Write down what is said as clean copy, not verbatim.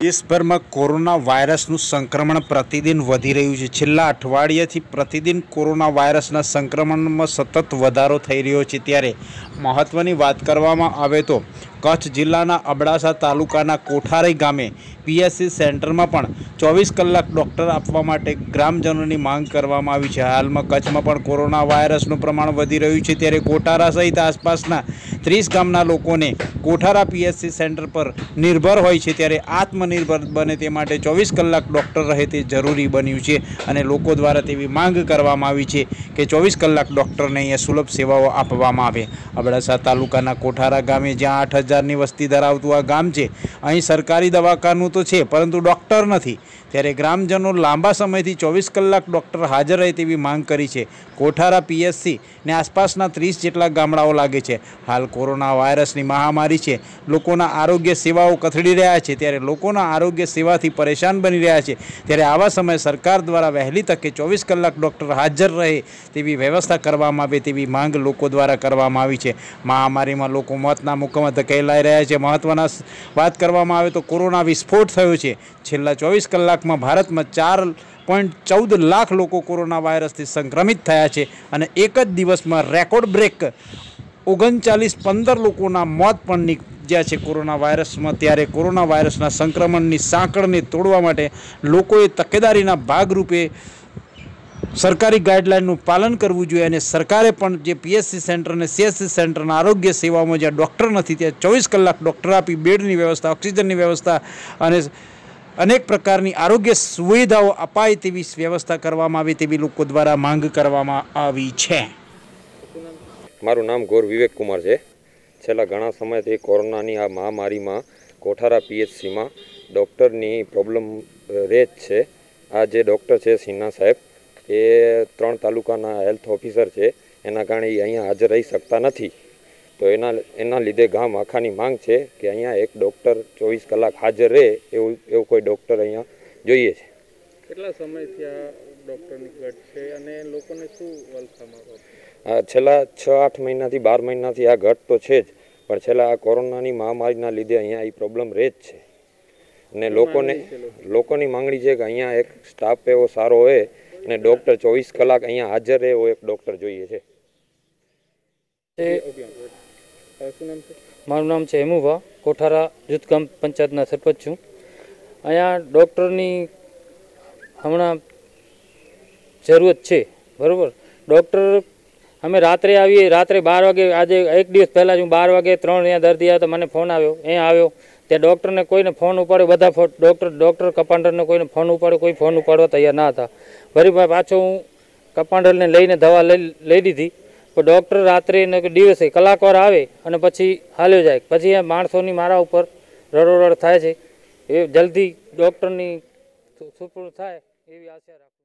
देशभर में कोरोना वायरसનું संक्रमण प्रतिदिन वधी રહ્યું છે। છેલ્લા અઠવાડિયાથી प्रतिदिन कोरोना वायरसના संक्रमणમાં સતત વધારો થઈ રહ્યો છે। ત્યારે મહત્વની વાત કરવામાં આવે તો કચ્છ જિલ્લાના અબડાસા તાલુકાના કોઠારી ગામે પીએસસી સેન્ટરમાં પણ 24 કલાક ડોક્ટર આપવા માટે ગ્રામજનોની માંગ કરવામાં આવી છે। હાલમાં કચ્છમાં પણ કોરોના વાયરસનું પ્રમાણ વધી રહ્યું છે। ત્યારે કોઠારા સહિત આસપાસના 30 ગામના લોકોને કોઠારા પીએસસી સેન્ટર પર નિર્ભર હોય છે। ત્યારે आत्मनिर्भर बने ते माटे 24 कलाक डॉक्टर रहे ते जरूरी बन्यु छे अने लोको द्वारा तेवी मांग करवामां आवी छे के 24 कलाक डॉक्टर ने अहींया सुलभ सेवाओं आपवामां आवे। अबडासा तालुकाना कोठारा गामे ज्यां 8000 ની वस्ती धरावतुं आ गाम छे, अहीं सरकारी दवाखानु तो छे परंतु डॉक्टर नथी। त्यारे ग्रामजनों लांबा समयथी 24 कलाक डॉक्टर हाजर रहे तेवी मांग करी छे। कोठारा पीएससी ने आसपासना 30 जेटला गामडाओ लागे छे। हाल कोरोना वायरसनी महामारी छे, लोकोना आरोग्य सेवाओं कथड़ी रह्या छे, त्यारे लोकोना आरोग्य सेवाथी परेशान बनी रह्या छे। त्यारे आवा समय सरकार द्वारा वहेली तके 24 कलाक डॉक्टर हाजर रहे तेवी व्यवस्था करवामां आवे तेवी मांग लोको द्वारा करवामां आवी छे। महामारीमां लोको मौतना मुखमां धकेलाई रह्या छे। महत्वना वात करवामां आवे तो कोरोना विस्फोट थयो छे। छेल्ला 24 कलाकमां भारतमां 4.14 लाख लोको कोरोना वायरसथी संक्रमित थया छे अने एक ज दिवसमां रेकॉर्ड ब्रेक 39-15 लोकोना मौत पण निपज्या छे कोरोना वायरस में। त्यारे कोरोना वायरसना संक्रमणनी सांकळने तोड़वा माटे लोकोए तकेदारीना भागरूपे सरकारी गाइडलाइनનું पालन करवू जोईए अने सरकारे पण जे पीएससी सेंटर ने सीएससी सेंटर आरोग्य सेवा में ज्यां डॉक्टर नथी त्यां 24 कलाक डॉक्टर आपी बेडनी व्यवस्था, ऑक्सिजननी व्यवस्था अने अनेक प्रकारनी आरोग्य सुविधाओं अपाय तेवी व्यवस्था करवामां आवे तेवी लोको द्वारा मांग करवामां आवी छे। मारू नाम गौर विवेक कुमार है। छेल्ला घणा समयथी कोरोनानी आ महामारीमां कोठारा पीएचसी में डॉक्टरनी प्रॉब्लम रहे ज छे। आ जे डॉक्टर है सिन्हा साहेब ए 3 तालुकाना हेल्थ ऑफिसर है, एना कारणे अहींया हाजर रही सकता नहीं। तो एना लीधे गाम आखानी मांग है कि अहींया एक डॉक्टर 24 कलाक हाजर रहे एवं कोई डॉक्टर अहींया जोईए छे। કેટલા સમયથી આ ડોક્ટરની ઘટ છે અને લોકોને શું વલખામાં छेल्ला 6-8 महीनाथी 12 महीनाथी आ घट तो छे ज, पण छेल्ला आ कोरोनानी महामारीना लीधे अहींया ई प्रॉब्लम रहे ज छे अने लोकोनी मांगणी छे के अहींया एक स्टाफ एवो सारो होय अने डॉक्टर 24 कलाक अहींया हाजर रहे एवो एक डॉक्टर जोईए छे। मारू नाम है हेमुभा, कोठारा जुतगाम पंचायतना सरपंच छूँ। अहींया डॉक्टरनी हमणां जरूरत है बराबर। डॉक्टर अमे रात्रे आवीए, रात्रे 12 वागे आज एक दिवस पहला हूँ 12 वागे 3 अहींया दर्दी आव्यो तो मने फोन आव्यो, अहींया आव्यो त्या डॉक्टर ने कोई ने फोन उपाड्यो, बधा डॉक्टर कपांडर ने कोई ने फोन उपाड्यो, कोई फोन उपाड़वा तैयार ना था। वरी पाछो हूँ कपांडर ने लईने दवा लई दीधी, पण डॉक्टर रात्रे ने दिवसे कलाकवार आवे अने पछी हाल्यो जाय। पछी आ माणसोनी मारा उपर रड़ोरड़ थाय छे। ए जल्दी डॉक्टरनी सुपुर्द थाय एवी आशा राखुं।